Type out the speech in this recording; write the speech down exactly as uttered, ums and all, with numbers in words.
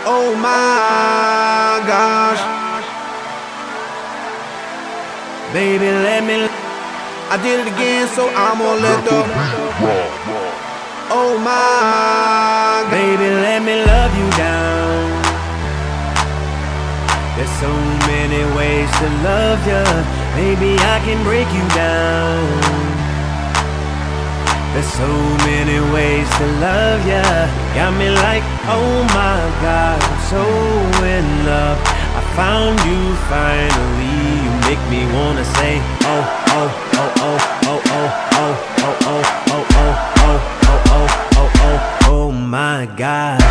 Oh my gosh, baby, let me. I did it again, so I'm gonna let the. Oh my, baby, let me love you down. There's so many ways to love ya. Baby, I can break you down. There's so many ways to love ya. Got me like, oh my God, I'm so in love. I found you finally. You make me wanna say, oh, oh, oh, oh, oh, oh, oh, oh, oh, oh, oh, oh, oh, oh, oh, oh, oh my God.